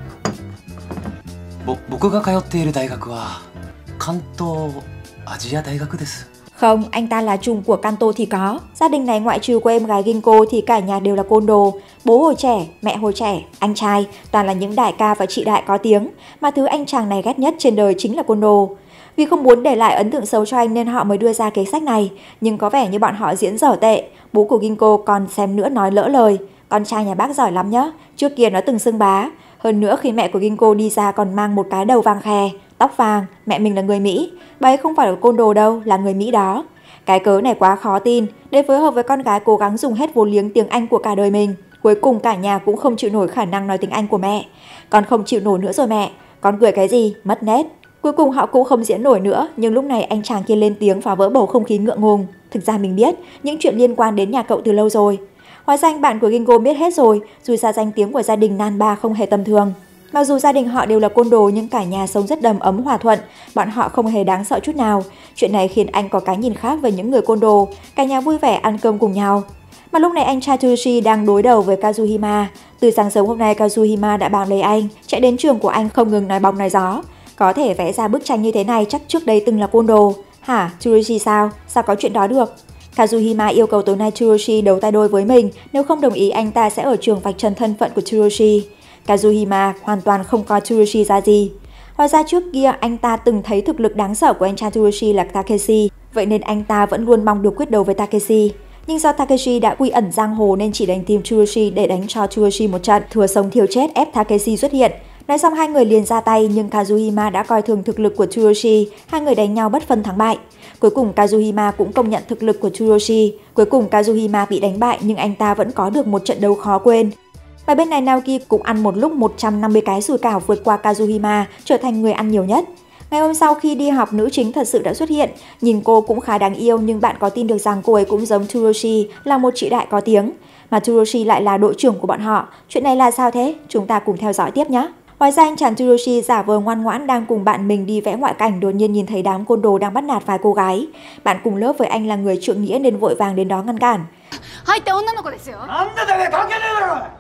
僕が通っている大学は関東アジア大学です。 Không, anh ta là trùm của Kanto thì có. Gia đình này ngoại trừ của em gái Ginko thì cả nhà đều là côn đồ. Bố hồi trẻ, mẹ hồi trẻ, anh trai, toàn là những đại ca và chị đại có tiếng. Mà thứ anh chàng này ghét nhất trên đời chính là côn đồ. Vì không muốn để lại ấn tượng xấu cho anh nên họ mới đưa ra kế sách này. Nhưng có vẻ như bọn họ diễn dở tệ. Bố của Ginko còn xem nữa nói lỡ lời. Con trai nhà bác giỏi lắm nhá. Trước kia nó từng xưng bá. Hơn nữa khi mẹ của Ginko đi ra còn mang một cái đầu vàng khè, tóc vàng, mẹ mình là người Mỹ. Bà ấy không phải là côn đồ đâu, là người Mỹ đó. Cái cớ này quá khó tin, để phối hợp với con gái cố gắng dùng hết vốn liếng tiếng Anh của cả đời mình. Cuối cùng cả nhà cũng không chịu nổi khả năng nói tiếng Anh của mẹ. Con không chịu nổi nữa rồi mẹ, con cười cái gì, mất nét. Cuối cùng họ cũng không diễn nổi nữa, nhưng lúc này anh chàng kia lên tiếng phá vỡ bầu không khí ngượng ngùng. Thực ra mình biết những chuyện liên quan đến nhà cậu từ lâu rồi. Hóa ra anh bạn của Ginko biết hết rồi, dù sao danh tiếng của gia đình Nanba không hề tầm thường. Mặc dù gia đình họ đều là côn đồ nhưng cả nhà sống rất đầm ấm hòa thuận, bọn họ không hề đáng sợ chút nào. Chuyện này khiến anh có cái nhìn khác về những người côn đồ, cả nhà vui vẻ ăn cơm cùng nhau. Mà lúc này anh Tsurushi đang đối đầu với Kazuhima. Từ sáng sớm hôm nay Kazuhima đã bám lấy anh, chạy đến trường của anh không ngừng nói bóng nói gió. Có thể vẽ ra bức tranh như thế này chắc trước đây từng là côn đồ. Hả, Tsurushi sao? Sao có chuyện đó được? Kazuhima yêu cầu tối nay Tsurushi đấu tay đôi với mình, nếu không đồng ý anh ta sẽ ở trường vạch trần thân phận của Tsurushi. Kazuhima hoàn toàn không coi Tsurushi ra gì. Hóa ra trước kia anh ta từng thấy thực lực đáng sợ của anh trai Tsurushi là Takeshi, vậy nên anh ta vẫn luôn mong được quyết đấu với Takeshi. Nhưng do Takeshi đã quy ẩn giang hồ nên chỉ đánh tìm Tsurushi để đánh cho Tsurushi một trận, thừa sống thiếu chết ép Takeshi xuất hiện. Nói xong hai người liền ra tay nhưng Kazuhima đã coi thường thực lực của Tsurushi, hai người đánh nhau bất phân thắng bại. Cuối cùng Kazuhima cũng công nhận thực lực của Tsurushi. Cuối cùng Kazuhima bị đánh bại nhưng anh ta vẫn có được một trận đấu khó quên. Và bên này Naoki cũng ăn một lúc một trăm năm mươi cái sủi cảo vượt qua Kazuhima, trở thành người ăn nhiều nhất. Ngày hôm sau khi đi học, nữ chính thật sự đã xuất hiện. Nhìn cô cũng khá đáng yêu nhưng bạn có tin được rằng cô ấy cũng giống Tsurushi, là một chị đại có tiếng. Mà Tsurushi lại là đội trưởng của bọn họ. Chuyện này là sao thế? Chúng ta cùng theo dõi tiếp nhé. Ngoài ra anh chàng Tsurushi giả vờ ngoan ngoãn đang cùng bạn mình đi vẽ ngoại cảnh, đột nhiên nhìn thấy đám côn đồ đang bắt nạt vài cô gái. Bạn cùng lớp với anh là người trượng nghĩa nên vội vàng đến đó ngăn cản.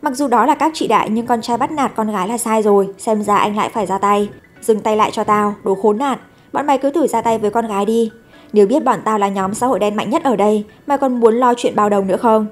Mặc dù đó là các chị đại nhưng con trai bắt nạt con gái là sai rồi, xem ra anh lại phải ra tay. Dừng tay lại cho tao, đồ khốn nạn. Bọn mày cứ thử ra tay với con gái đi. Nếu biết bọn tao là nhóm xã hội đen mạnh nhất ở đây, mày còn muốn lo chuyện bao đồng nữa không?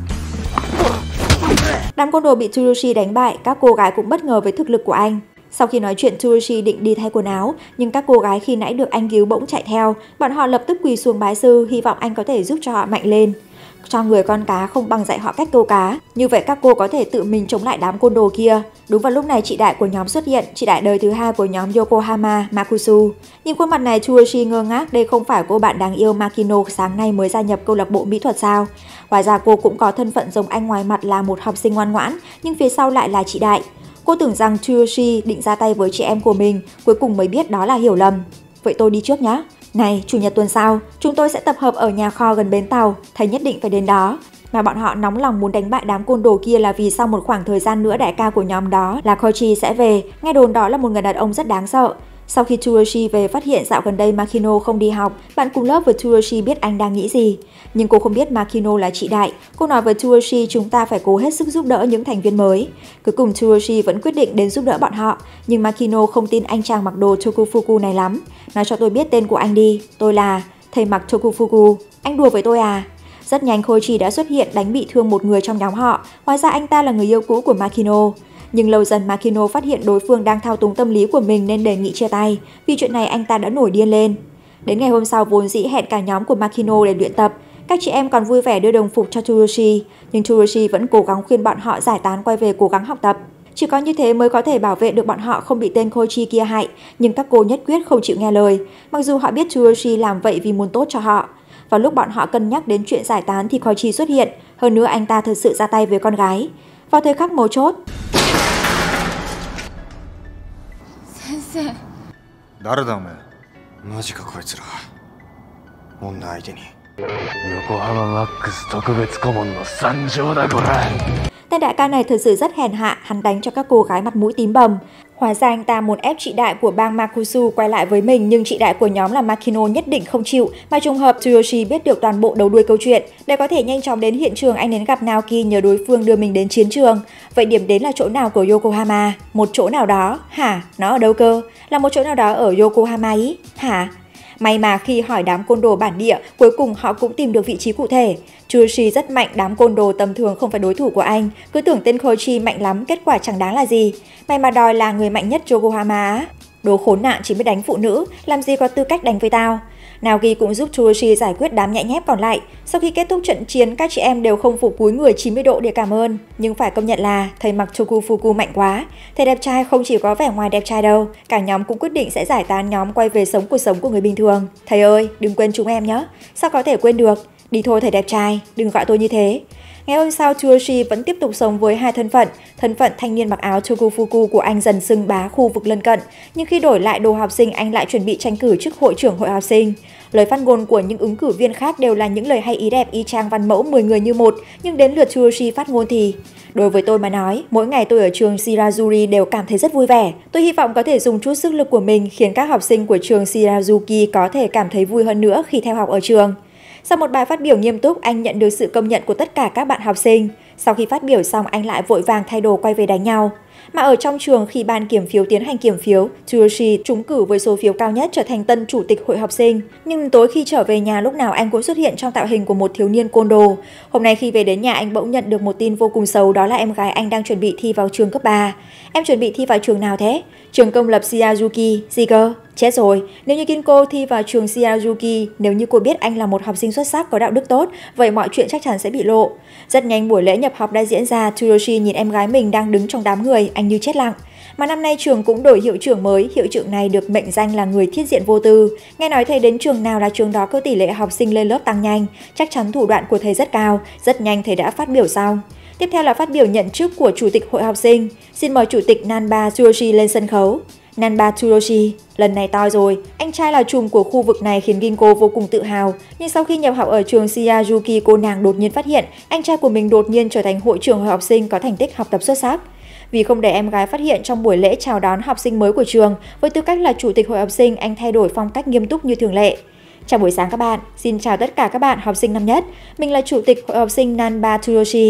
Đám côn đồ bị Tsurushi đánh bại, các cô gái cũng bất ngờ với thực lực của anh. Sau khi nói chuyện, Tsurushi định đi thay quần áo, nhưng các cô gái khi nãy được anh cứu bỗng chạy theo. Bọn họ lập tức quỳ xuống bái sư, hy vọng anh có thể giúp cho họ mạnh lên. Cho người con cá không bằng dạy họ cách câu cá, như vậy các cô có thể tự mình chống lại đám côn đồ kia. Đúng vào lúc này chị đại của nhóm xuất hiện, chị đại đời thứ hai của nhóm Yokohama, Makusu. Nhìn khuôn mặt này, Tsurushi ngơ ngác, đây không phải cô bạn đáng yêu Makino sáng nay mới gia nhập câu lạc bộ mỹ thuật sao? Hóa ra cô cũng có thân phận giống anh, ngoài mặt là một học sinh ngoan ngoãn, nhưng phía sau lại là chị đại. Cô tưởng rằng Tsurushi định ra tay với chị em của mình, cuối cùng mới biết đó là hiểu lầm. Vậy tôi đi trước nhé. Này, chủ nhật tuần sau, chúng tôi sẽ tập hợp ở nhà kho gần bến tàu, thầy nhất định phải đến đó. Mà bọn họ nóng lòng muốn đánh bại đám côn đồ kia là vì sau một khoảng thời gian nữa đại ca của nhóm đó là Koichi sẽ về, nghe đồn đó là một người đàn ông rất đáng sợ. Sau khi Tsurushi về phát hiện dạo gần đây Makino không đi học, bạn cùng lớp với Tsurushi biết anh đang nghĩ gì. Nhưng cô không biết Makino là chị đại. Cô nói với Tsurushi chúng ta phải cố hết sức giúp đỡ những thành viên mới. Cuối cùng Tsurushi vẫn quyết định đến giúp đỡ bọn họ, nhưng Makino không tin anh chàng mặc đồ Tokufuku này lắm. Nói cho tôi biết tên của anh đi, tôi là thầy mặc Tokufuku, anh đùa với tôi à? Rất nhanh Koichi đã xuất hiện đánh bị thương một người trong nhóm họ, hóa ra anh ta là người yêu cũ của Makino. Nhưng lâu dần Makino phát hiện đối phương đang thao túng tâm lý của mình nên đề nghị chia tay. Vì chuyện này anh ta đã nổi điên lên. Đến ngày hôm sau vốn dĩ hẹn cả nhóm của Makino để luyện tập. Các chị em còn vui vẻ đưa đồng phục cho Tsurushi, nhưng Tsurushi vẫn cố gắng khuyên bọn họ giải tán quay về cố gắng học tập. Chỉ có như thế mới có thể bảo vệ được bọn họ không bị tên Koichi kia hại, nhưng các cô nhất quyết không chịu nghe lời, mặc dù họ biết Tsurushi làm vậy vì muốn tốt cho họ. Vào lúc bọn họ cân nhắc đến chuyện giải tán thì Koichi xuất hiện, hơn nữa anh ta thực sự ra tay với con gái. Vào thời khắc mấu chốt, 誰だお前マジかこいつら女相手に横浜マックス特別顧問の参上だこら。 Tên đại ca này thật sự rất hèn hạ, hắn đánh cho các cô gái mặt mũi tím bầm. Hóa ra anh ta muốn ép chị đại của bang Makusu quay lại với mình, nhưng chị đại của nhóm là Makino nhất định không chịu, mà trùng hợp Tsuyoshi biết được toàn bộ đầu đuôi câu chuyện. Để có thể nhanh chóng đến hiện trường, anh đến gặp Naoki nhờ đối phương đưa mình đến chiến trường. Vậy điểm đến là chỗ nào của Yokohama? Một chỗ nào đó? Hả? Nó ở đâu cơ? Là một chỗ nào đó ở Yokohama ý? Hả? May mà khi hỏi đám côn đồ bản địa, cuối cùng họ cũng tìm được vị trí cụ thể. Tsuyoshi rất mạnh, đám côn đồ tầm thường không phải đối thủ của anh. Cứ tưởng tên Koichi mạnh lắm, kết quả chẳng đáng là gì. May mà đòi là người mạnh nhất Yokohama. Đồ khốn nạn chỉ biết đánh phụ nữ, làm gì có tư cách đánh với tao. Naoki cũng giúp Tsuyoshi giải quyết đám nhẹ nhép còn lại. Sau khi kết thúc trận chiến, các chị em đều không phục cúi người chín mươi độ để cảm ơn. Nhưng phải công nhận là thầy mặc Tokufuku mạnh quá. Thầy đẹp trai không chỉ có vẻ ngoài đẹp trai đâu. Cả nhóm cũng quyết định sẽ giải tán nhóm quay về sống cuộc sống của người bình thường. Thầy ơi, đừng quên chúng em nhé. Sao có thể quên được? Đi thôi thầy đẹp trai, đừng gọi tôi như thế. Ngày hôm sau, Tsuyoshi vẫn tiếp tục sống với hai thân phận. Thân phận thanh niên mặc áo Tokufuku của anh dần xưng bá khu vực lân cận, nhưng khi đổi lại đồ học sinh, anh lại chuẩn bị tranh cử chức hội trưởng hội học sinh. Lời phát ngôn của những ứng cử viên khác đều là những lời hay ý đẹp y chang văn mẫu mười người như một, nhưng đến lượt Tsuyoshi phát ngôn thì... Đối với tôi mà nói, mỗi ngày tôi ở trường Shirazuri đều cảm thấy rất vui vẻ. Tôi hy vọng có thể dùng chút sức lực của mình khiến các học sinh của trường Shirazuki có thể cảm thấy vui hơn nữa khi theo học ở trường. Sau một bài phát biểu nghiêm túc, anh nhận được sự công nhận của tất cả các bạn học sinh. Sau khi phát biểu xong, anh lại vội vàng thay đồ quay về đánh nhau. Mà ở trong trường, khi ban kiểm phiếu tiến hành kiểm phiếu, Tsuyoshi trúng cử với số phiếu cao nhất trở thành tân chủ tịch hội học sinh. Nhưng tối khi trở về nhà, lúc nào anh cũng xuất hiện trong tạo hình của một thiếu niên côn đồ. Hôm nay khi về đến nhà, anh bỗng nhận được một tin vô cùng xấu, đó là em gái anh đang chuẩn bị thi vào trường cấp ba. Em chuẩn bị thi vào trường nào thế? Trường công lập Shizuki. Gì cơ? Chết rồi, nếu như Kinko thi vào trường Shizuki, nếu như cô biết anh là một học sinh xuất sắc có đạo đức tốt, vậy mọi chuyện chắc chắn sẽ bị lộ. Rất nhanh buổi lễ nhập học đã diễn ra, Tsuyoshi nhìn em gái mình đang đứng trong đám người, anh như chết lặng. Mà năm nay trường cũng đổi hiệu trưởng mới, hiệu trưởng này được mệnh danh là người thiết diện vô tư. Nghe nói thầy đến trường nào là trường đó có tỷ lệ học sinh lên lớp tăng nhanh, chắc chắn thủ đoạn của thầy rất cao. Rất nhanh thầy đã phát biểu xong. Tiếp theo là phát biểu nhận chức của chủ tịch hội học sinh. Xin mời chủ tịch Nanba Tsuyoshi lên sân khấu. Nanba Tsuyoshi, lần này to rồi, anh trai là trùm của khu vực này khiến Ginko vô cùng tự hào. Nhưng sau khi nhập học ở trường Shizuki, cô nàng đột nhiên phát hiện anh trai của mình đột nhiên trở thành hội trưởng hội học sinh có thành tích học tập xuất sắc. Vì không để em gái phát hiện, trong buổi lễ chào đón học sinh mới của trường, với tư cách là chủ tịch hội học sinh, anh thay đổi phong cách nghiêm túc như thường lệ. Chào buổi sáng các bạn, xin chào tất cả các bạn học sinh năm nhất. Mình là chủ tịch hội học sinh Nanba Tsuyoshi.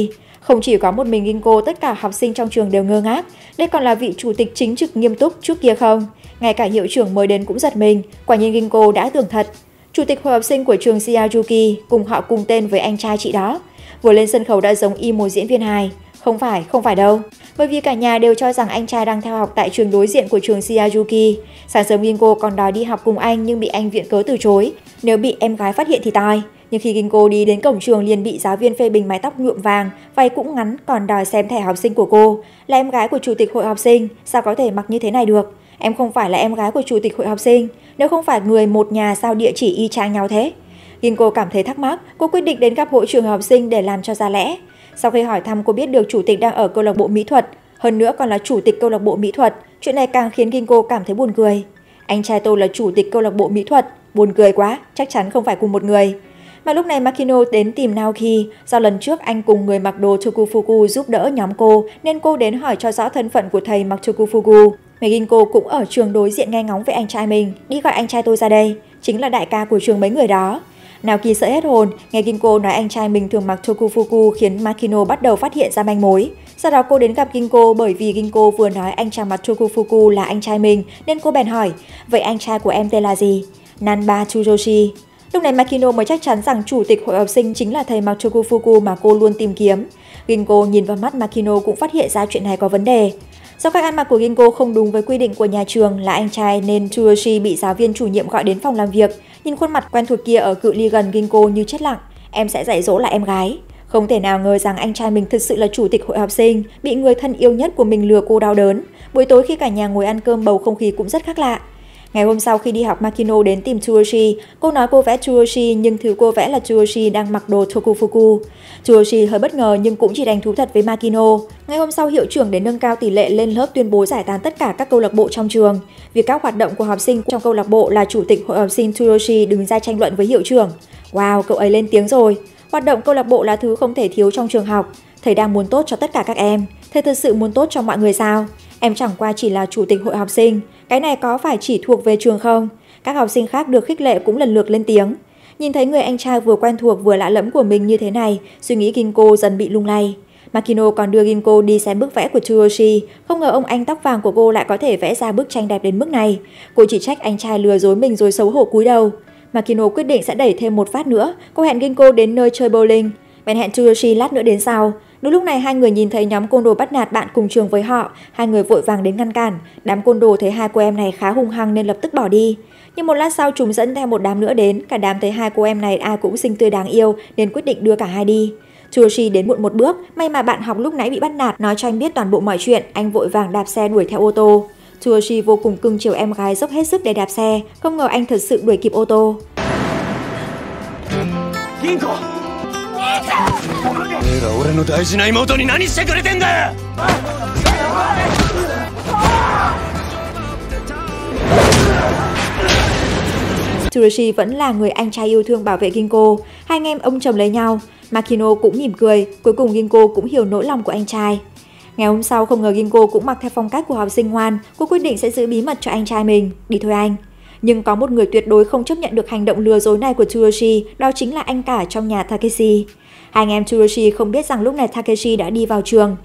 Không chỉ có một mình Ginko, tất cả học sinh trong trường đều ngơ ngác. Đây còn là vị chủ tịch chính trực nghiêm túc trước kia không? Ngay cả hiệu trưởng mới đến cũng giật mình. Quả nhiên Ginko đã tưởng thật. Chủ tịch hội học sinh của trường Shizuki, cùng họ cùng tên với anh trai chị đó. Vừa lên sân khấu đã giống y một diễn viên hài. Không phải, không phải đâu. Bởi vì cả nhà đều cho rằng anh trai đang theo học tại trường đối diện của trường Shizuki. Sáng sớm Ginko còn đòi đi học cùng anh nhưng bị anh viện cớ từ chối. Nếu bị em gái phát hiện thì toi. Nhưng khi Ginko đi đến cổng trường liền bị giáo viên phê bình mái tóc nhuộm vàng, váy cũng ngắn, còn đòi xem thẻ học sinh của cô. Là em gái của chủ tịch hội học sinh, sao có thể mặc như thế này được? Em không phải là em gái của chủ tịch hội học sinh. Nếu không phải người một nhà sao địa chỉ y chang nhau thế? Ginko cảm thấy thắc mắc, cô quyết định đến gặp hội trưởng học sinh để làm cho ra lẽ. Sau khi hỏi thăm, cô biết được chủ tịch đang ở câu lạc bộ mỹ thuật, hơn nữa còn là chủ tịch câu lạc bộ mỹ thuật. Chuyện này càng khiến Ginko cảm thấy buồn cười. Anh trai tôi là chủ tịch câu lạc bộ mỹ thuật, buồn cười quá, chắc chắn không phải cùng một người. Mà lúc này Makino đến tìm Naoki, do lần trước anh cùng người mặc đồ Tokufuku giúp đỡ nhóm cô, nên cô đến hỏi cho rõ thân phận của thầy mặc Tokufuku. Mà Ginko cũng ở trường đối diện nghe ngóng với anh trai mình, đi gọi anh trai tôi ra đây, chính là đại ca của trường mấy người đó. Naoki sợ hết hồn, nghe Ginko nói anh trai mình thường mặc Tokufuku khiến Makino bắt đầu phát hiện ra manh mối. Sau đó cô đến gặp Ginko bởi vì Ginko vừa nói anh chàng mặc Tokufuku là anh trai mình, nên cô bèn hỏi, vậy anh trai của em tên là gì? Nanba Tsuyoshi. Lúc này Makino mới chắc chắn rằng chủ tịch hội học sinh chính là thầy mặc Tokufuku mà cô luôn tìm kiếm. Ginko nhìn vào mắt Makino cũng phát hiện ra chuyện này có vấn đề. Do cách ăn mặc của Ginko không đúng với quy định của nhà trường là anh trai nên Tsuyoshi bị giáo viên chủ nhiệm gọi đến phòng làm việc. Nhìn khuôn mặt quen thuộc kia ở cự ly gần, Ginko như chết lặng. Em sẽ dạy dỗ lại em gái. Không thể nào ngờ rằng anh trai mình thực sự là chủ tịch hội học sinh, bị người thân yêu nhất của mình lừa cô đau đớn. Buổi tối khi cả nhà ngồi ăn cơm, bầu không khí cũng rất khác lạ. Ngày hôm sau khi đi học, Makino đến tìm Tsuyoshi. Cô nói cô vẽ Tsuyoshi nhưng thứ cô vẽ là Tsuyoshi đang mặc đồ Tokufuku. Tsuyoshi hơi bất ngờ nhưng cũng chỉ đành thú thật với Makino. Ngày hôm sau, hiệu trưởng để nâng cao tỷ lệ lên lớp tuyên bố giải tán tất cả các câu lạc bộ trong trường. Vì các hoạt động của học sinh trong câu lạc bộ là chủ tịch hội học sinh Tsuyoshi đứng ra tranh luận với hiệu trưởng. Wow, cậu ấy lên tiếng rồi. Hoạt động câu lạc bộ là thứ không thể thiếu trong trường học. Thầy đang muốn tốt cho tất cả các em. Thầy thực sự muốn tốt cho mọi người sao? Em chẳng qua chỉ là chủ tịch hội học sinh. Cái này có phải chỉ thuộc về trường không? Các học sinh khác được khích lệ cũng lần lượt lên tiếng. Nhìn thấy người anh trai vừa quen thuộc vừa lạ lẫm của mình như thế này, suy nghĩ Ginko dần bị lung lay. Makino còn đưa Ginko đi xem bức vẽ của Tsuyoshi. Không ngờ ông anh tóc vàng của cô lại có thể vẽ ra bức tranh đẹp đến mức này. Cô chỉ trách anh trai lừa dối mình rồi xấu hổ cúi đầu. Makino quyết định sẽ đẩy thêm một phát nữa. Cô hẹn Ginko đến nơi chơi bowling. Bèn hẹn Tsuyoshi lát nữa đến sau. Đúng lúc này hai người nhìn thấy nhóm côn đồ bắt nạt bạn cùng trường với họ. Hai người vội vàng đến ngăn cản. Đám côn đồ thấy hai cô em này khá hung hăng nên lập tức bỏ đi. Nhưng một lát sau chúng dẫn theo một đám nữa đến. Cả đám thấy hai cô em này ai cũng xinh tươi đáng yêu nên quyết định đưa cả hai đi. Tsuyoshi đến muộn một bước. May mà bạn học lúc nãy bị bắt nạt nói cho anh biết toàn bộ mọi chuyện. Anh vội vàng đạp xe đuổi theo ô tô. Tsuyoshi vô cùng cưng chiều em gái, dốc hết sức để đạp xe. Không ngờ anh thật sự đuổi kịp ô tô. Ginko! お前ら俺の大事な妹に何してくれてんだよ! Tsuyoshi vẫn là người anh trai yêu thương bảo vệ Ginko. Hai anh em ôm chầm lấy nhau. Makino cũng mỉm cười. Cuối cùng Ginko cũng hiểu nỗi lòng của anh trai. Ngày hôm sau không ngờ Ginko cũng mặc theo phong cách của học sinh ngoan. Cô quyết định sẽ giữ bí mật cho anh trai mình. Đi thôi anh. Nhưng có một người tuyệt đối không chấp nhận được hành động lừa dối này của Tsuyoshi, đó chính là anh cả trong nhà Takeshi. Hai anh em Tsuyoshi không biết rằng lúc này Takeshi đã đi vào trường.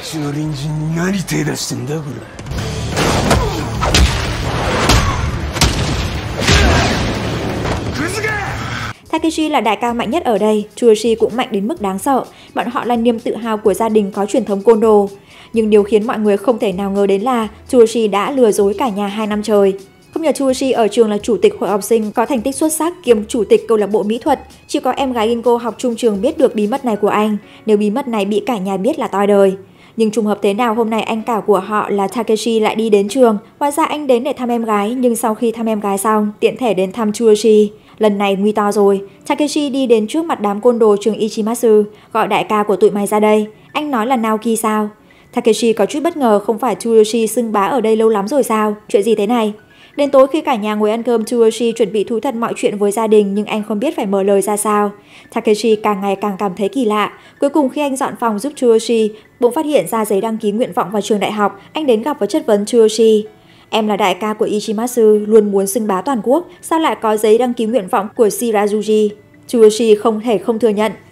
Takeshi là đại ca mạnh nhất ở đây, Tsuyoshi cũng mạnh đến mức đáng sợ. Bọn họ là niềm tự hào của gia đình có truyền thống côn đồ. Nhưng điều khiến mọi người không thể nào ngờ đến là Tsuyoshi đã lừa dối cả nhà hai năm trời. Không nhờ Tsuyoshi ở trường là chủ tịch hội học sinh có thành tích xuất sắc kiêm chủ tịch câu lạc bộ mỹ thuật, chỉ có em gái Ginko học chung trường biết được bí mật này của anh. Nếu bí mật này bị cả nhà biết là toi đời. Nhưng trùng hợp thế nào hôm nay anh cả của họ là Takeshi lại đi đến trường. Hóa ra anh đến để thăm em gái, nhưng sau khi thăm em gái xong, tiện thể đến thăm Tsuyoshi. Lần này nguy to rồi. Takeshi đi đến trước mặt đám côn đồ trường Ichimatsu, gọi đại ca của tụi mày ra đây. Anh nói là Naoki sao? Takeshi có chút bất ngờ, không phải Tsuyoshi xưng bá ở đây lâu lắm rồi sao? Chuyện gì thế này? Đến tối khi cả nhà ngồi ăn cơm, Tsuyoshi chuẩn bị thú thật mọi chuyện với gia đình nhưng anh không biết phải mở lời ra sao. Takeshi càng ngày càng cảm thấy kỳ lạ. Cuối cùng khi anh dọn phòng giúp Tsuyoshi, bỗng phát hiện ra giấy đăng ký nguyện vọng vào trường đại học. Anh đến gặp và chất vấn Tsuyoshi. Em là đại ca của Ichimatsu, luôn muốn xưng bá toàn quốc, sao lại có giấy đăng ký nguyện vọng của Shirazuji? Tsuyoshi không thể không thừa nhận,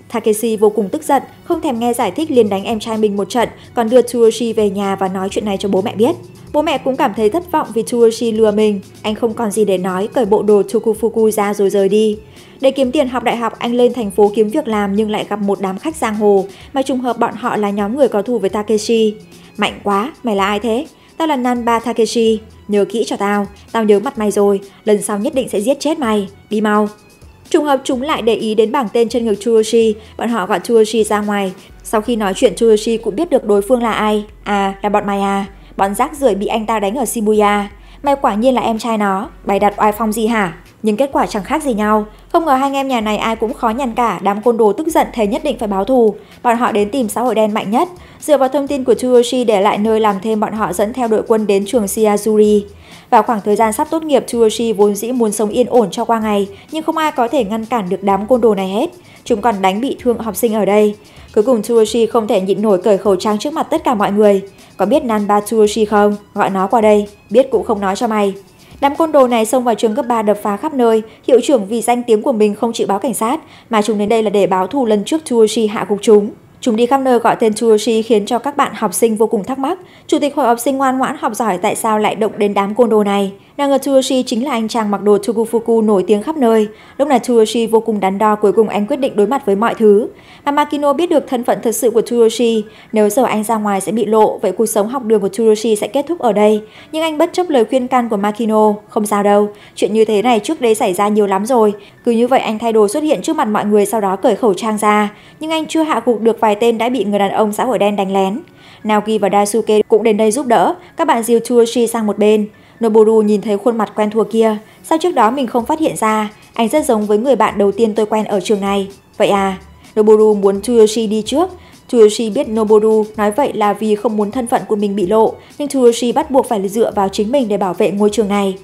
Takeshi vô cùng tức giận, không thèm nghe giải thích liền đánh em trai mình một trận, còn đưa Tsuyoshi về nhà và nói chuyện này cho bố mẹ biết. Bố mẹ cũng cảm thấy thất vọng vì Tsuyoshi lừa mình, anh không còn gì để nói, cởi bộ đồ Tokufuku ra rồi rời đi. Để kiếm tiền học đại học, anh lên thành phố kiếm việc làm nhưng lại gặp một đám khách giang hồ, mà trùng hợp bọn họ là nhóm người có thù với Takeshi. Mạnh quá, mày là ai thế? Tao là Nanba Takeshi, nhớ kỹ cho tao, tao nhớ mặt mày rồi, lần sau nhất định sẽ giết chết mày, đi mau. Trùng hợp chúng lại để ý đến bảng tên trên ngực Tsuyoshi, bọn họ gọi Tsuyoshi ra ngoài. Sau khi nói chuyện, Tsuyoshi cũng biết được đối phương là ai. À, là bọn mày à, bọn rác rưởi bị anh ta đánh ở Shibuya. Mày quả nhiên là em trai nó, bày đặt oai phong gì hả? Nhưng kết quả chẳng khác gì nhau. Không ngờ hai anh em nhà này ai cũng khó nhằn cả, đám côn đồ tức giận thề nhất định phải báo thù. Bọn họ đến tìm xã hội đen mạnh nhất. Dựa vào thông tin của Tsuyoshi để lại nơi làm thêm, bọn họ dẫn theo đội quân đến trường Shiazuri. Vào khoảng thời gian sắp tốt nghiệp, Tsuyoshi vốn dĩ muốn sống yên ổn cho qua ngày, nhưng không ai có thể ngăn cản được đám côn đồ này hết. Chúng còn đánh bị thương học sinh ở đây. Cuối cùng Tsuyoshi không thể nhịn nổi cởi khẩu trang trước mặt tất cả mọi người. Có biết Nanba Tsuyoshi không? Gọi nó qua đây. Biết cũng không nói cho mày. Đám côn đồ này xông vào trường cấp ba đập phá khắp nơi. Hiệu trưởng vì danh tiếng của mình không chịu báo cảnh sát, mà chúng đến đây là để báo thù lần trước Tsuyoshi hạ gục chúng. Chúng đi khắp nơi gọi tên Tsuyoshi khiến cho các bạn học sinh vô cùng thắc mắc. Chủ tịch hội học sinh ngoan ngoãn học giỏi tại sao lại động đến đám côn đồ này. Nào ngờ Tsuyoshi chính là anh chàng mặc đồ Tokufuku nổi tiếng khắp nơi. Lúc này Tsuyoshi vô cùng đắn đo, cuối cùng anh quyết định đối mặt với mọi thứ. Mà Makino biết được thân phận thật sự của Tsuyoshi. Nếu giờ anh ra ngoài sẽ bị lộ, vậy cuộc sống học đường của Tsuyoshi sẽ kết thúc ở đây. Nhưng anh bất chấp lời khuyên can của Makino. Không sao đâu, chuyện như thế này trước đây xảy ra nhiều lắm rồi. Cứ như vậy anh thay đồ xuất hiện trước mặt mọi người, sau đó cởi khẩu trang ra. Nhưng anh chưa hạ gục được vài tên đã bị người đàn ông xã hội đen đánh lén. Naoki và Daisuke cũng đến đây giúp đỡ. Các bạn dìu Tsuyoshi sang một bên. Noboru nhìn thấy khuôn mặt quen thuộc kia. Sao trước đó mình không phát hiện ra? Anh rất giống với người bạn đầu tiên tôi quen ở trường này. Vậy à? Noboru muốn Tsuyoshi đi trước. Tsuyoshi biết Noboru nói vậy là vì không muốn thân phận của mình bị lộ, nhưng Tsuyoshi bắt buộc phải dựa vào chính mình để bảo vệ ngôi trường này.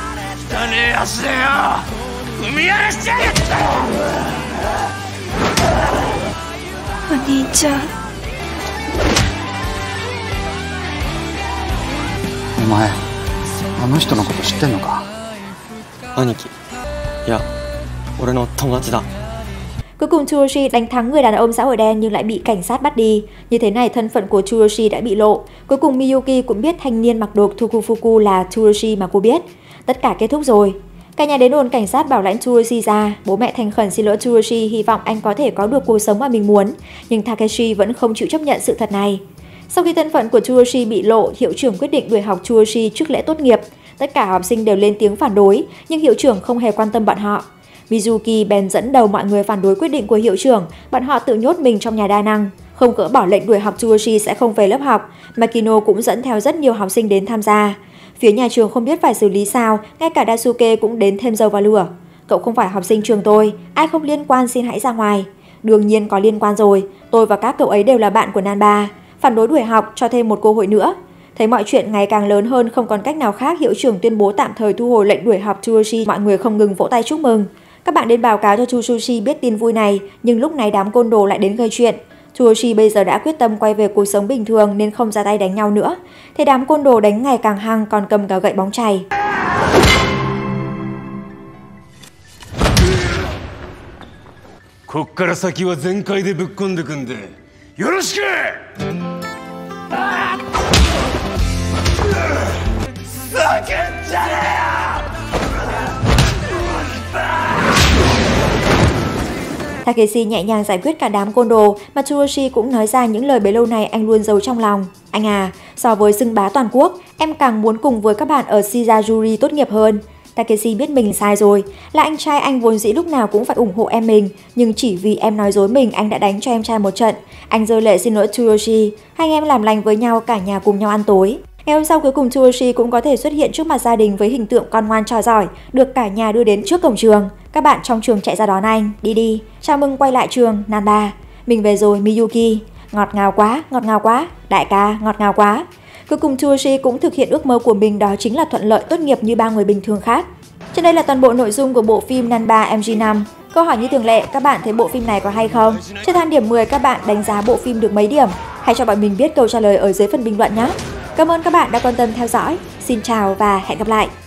Oni-chan. お前、あの人のこと知ってんのか？ 兄貴、いや、俺の友達だ。 Cuối cùng Tsuyoshi đánh thắng người đàn ông xã hội đen nhưng lại bị cảnh sát bắt đi. Như thế này thân phận của Tsuyoshi đã bị lộ. Cuối cùng Miyuki cũng biết thanh niên mặc đồ Tokufuku là Tsuyoshi mà cô biết. Tất cả kết thúc rồi. Cả nhà đến đồn cảnh sát bảo lãnh Tsuyoshi ra. Bố mẹ thành khẩn xin lỗi Tsuyoshi, hy vọng anh có thể có được cuộc sống mà mình muốn. Nhưng Takeshi vẫn không chịu chấp nhận sự thật này. Sau khi thân phận của Tsuyoshi bị lộ, hiệu trưởng quyết định đuổi học Tsuyoshi trước lễ tốt nghiệp. Tất cả học sinh đều lên tiếng phản đối, nhưng hiệu trưởng không hề quan tâm bọn họ. Mizuki bèn dẫn đầu mọi người phản đối quyết định của hiệu trưởng. Bọn họ tự nhốt mình trong nhà đa năng. Không cỡ bỏ lệnh đuổi học Tsuyoshi sẽ không về lớp học. Makino cũng dẫn theo rất nhiều học sinh đến tham gia. Phía nhà trường không biết phải xử lý sao, ngay cả Daisuke cũng đến thêm dầu vào lửa. Cậu không phải học sinh trường tôi, ai không liên quan xin hãy ra ngoài. Đương nhiên có liên quan rồi, tôi và các cậu ấy đều là bạn của Nanba. Phản đối đuổi học, cho thêm một cơ hội nữa. Thấy mọi chuyện ngày càng lớn hơn, không còn cách nào khác, hiệu trưởng tuyên bố tạm thời thu hồi lệnh đuổi học Tsuyoshi. Mọi người không ngừng vỗ tay chúc mừng. Các bạn đến báo cáo cho Tsuyoshi biết tin vui này, nhưng lúc này đám côn đồ lại đến gây chuyện. Tsuyoshi bây giờ đã quyết tâm quay về cuộc sống bình thường nên không ra tay đánh nhau nữa. Thế đám côn đồ đánh ngày càng hăng, còn cầm cả gậy bóng chày. Takeshi nhẹ nhàng giải quyết cả đám côn đồ, mà Tsuyoshi cũng nói ra những lời bấy lâu nay anh luôn giấu trong lòng. Anh à, so với xưng bá toàn quốc, em càng muốn cùng với các bạn ở Shiazuri tốt nghiệp hơn. Takeshi biết mình sai rồi, là anh trai anh vốn dĩ lúc nào cũng phải ủng hộ em mình, nhưng chỉ vì em nói dối mình anh đã đánh cho em trai một trận. Anh rơi lệ xin lỗi Tsuyoshi, hai anh em làm lành với nhau, cả nhà cùng nhau ăn tối. Ngày hôm sau cuối cùng Tsuyoshi cũng có thể xuất hiện trước mặt gia đình với hình tượng con ngoan trò giỏi, được cả nhà đưa đến trước cổng trường. Các bạn trong trường chạy ra đón anh, đi đi, chào mừng quay lại trường, Nanba. Mình về rồi Miyuki, ngọt ngào quá, ngọt ngào quá, đại ca, ngọt ngào quá. Cuối cùng Tsuyoshi cũng thực hiện ước mơ của mình, đó chính là thuận lợi tốt nghiệp như ba người bình thường khác. Trên đây là toàn bộ nội dung của bộ phim Nanba em giê năm. Câu hỏi như thường lệ, các bạn thấy bộ phim này có hay không? Trên thang điểm mười các bạn đánh giá bộ phim được mấy điểm? Hãy cho bọn mình biết câu trả lời ở dưới phần bình luận nhé. Cảm ơn các bạn đã quan tâm theo dõi. Xin chào và hẹn gặp lại.